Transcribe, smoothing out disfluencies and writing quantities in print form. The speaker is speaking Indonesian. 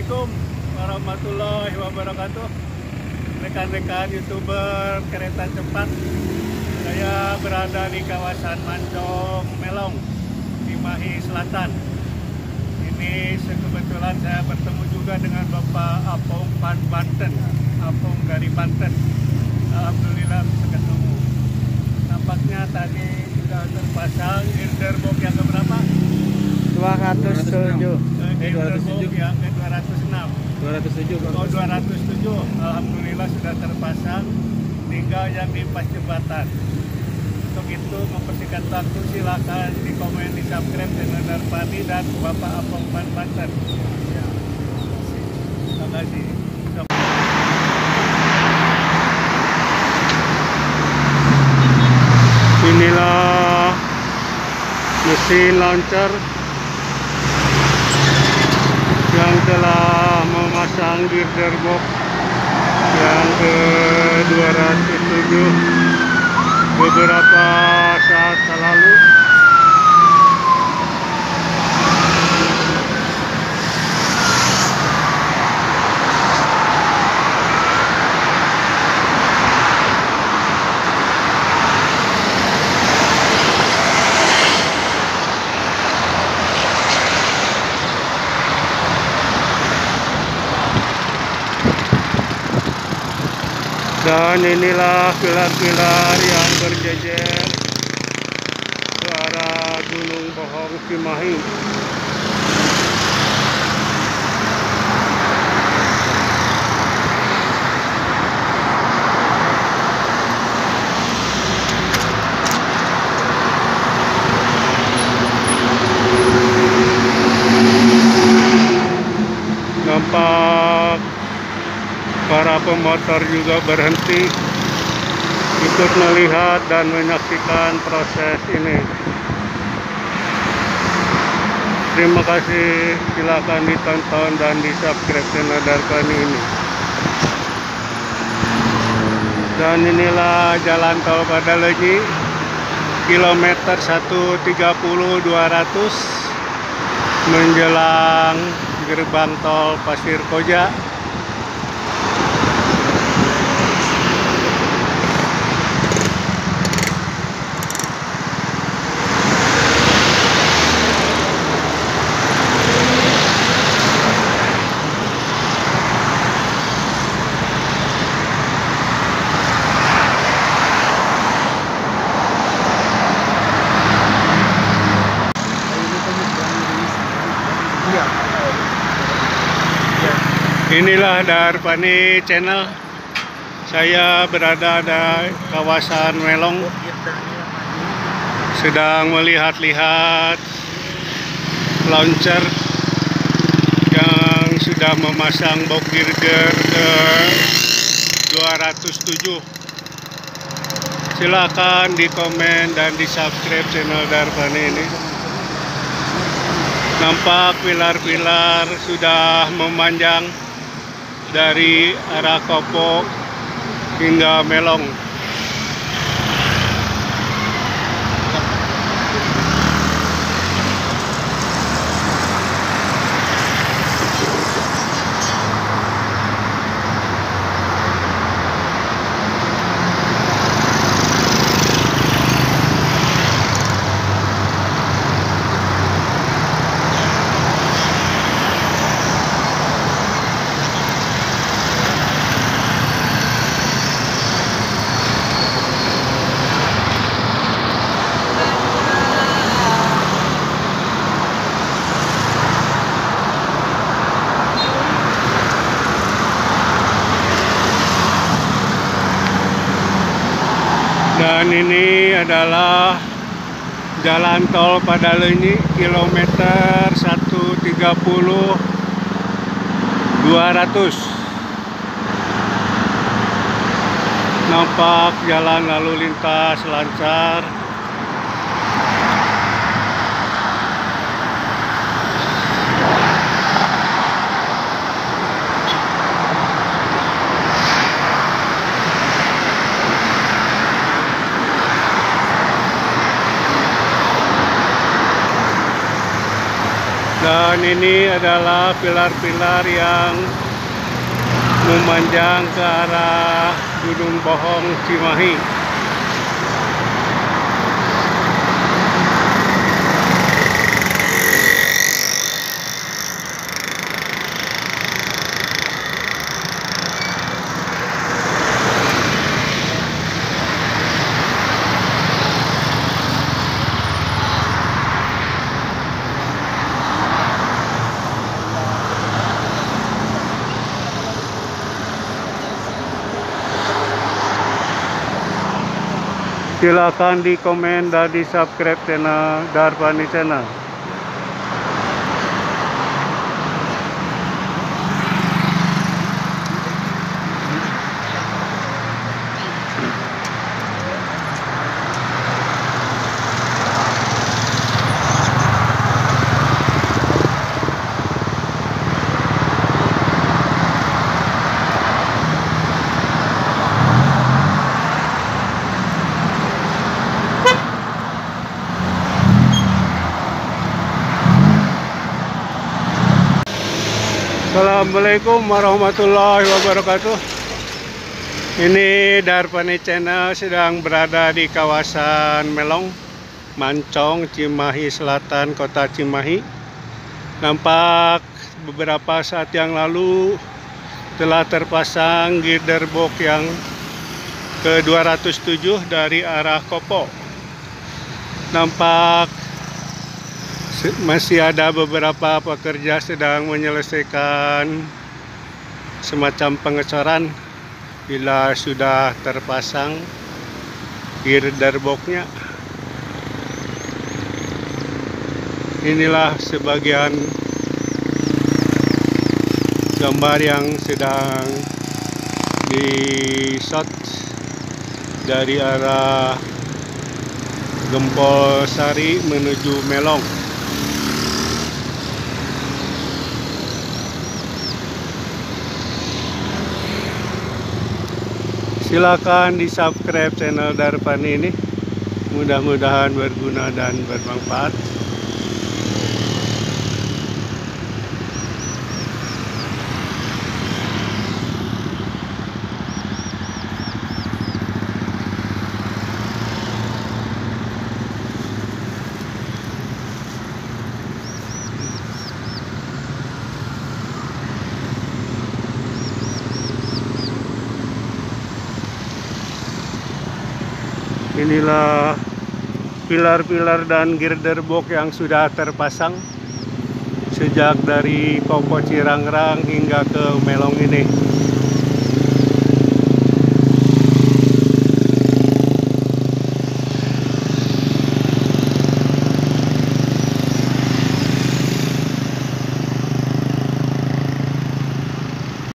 Assalamualaikum warahmatullahi wabarakatuh. Rekan-rekan YouTuber kereta cepat, saya berada di kawasan Mancong Melong, Cimahi Selatan. Ini kebetulan saya bertemu juga dengan Bapak Apong Banten, Apong dari Banten. Alhamdulillah bisa ketemu. Nampaknya tadi sudah terpasang girder box yang keberapa? 207. Girder box yang ke 206. 207. Oh, 207. Alhamdulillah sudah terpasang. Tinggal yang di pas jembatan. Untuk itu mempersingkat waktu, silakan di komen, di subscribe channel Darpani dan Bapak Apong Banten. Ya. Terima kasih. Inilah mesin launcher yang telah memasang girder box yang ke 207 beberapa saat lalu. Dan inilah pilar-pilar yang berjejer ke arah Gunung Bohong Cimahi. Nampak para pemotor juga berhenti ikut melihat dan menyaksikan proses ini. Terima kasih, silakan ditonton dan di subscribe channel Darpani ini. Dan inilah jalan tol Padalenyi, kilometer 130-200 menjelang gerbang tol Pasir Koja. Inilah Darpani Channel. Saya berada di kawasan Melong, sedang melihat-lihat launcher yang sudah memasang box girder ke 207. Silakan di komen dan di subscribe channel Darpani ini. Nampak pilar-pilar sudah memanjang dari arah Kopok hingga Melong. Dan ini adalah jalan tol Padalenyi, kilometer 130-200. Nampak jalan lalu lintas lancar. Dan ini adalah pilar-pilar yang memanjang ke arah Gunung Bohong Cimahi. Silakan di komen dan di subscribe channel Darpani Channel. Assalamualaikum warahmatullahi wabarakatuh. Ini Darpani Channel sedang berada di kawasan Melong, Mancong, Cimahi Selatan, Kota Cimahi. Nampak beberapa saat yang lalu telah terpasang girder box yang ke-207 dari arah Kopo. Nampak masih ada beberapa pekerja sedang menyelesaikan semacam pengecoran. Bila sudah terpasang girder box-nya, inilah sebagian gambar yang sedang di-shot dari arah Gempol Sari menuju Melong. Silakan di subscribe channel Darpani ini, mudah-mudahan berguna dan bermanfaat. Inilah pilar-pilar dan girder box yang sudah terpasang sejak dari Kopo Cirangrang hingga ke Melong ini.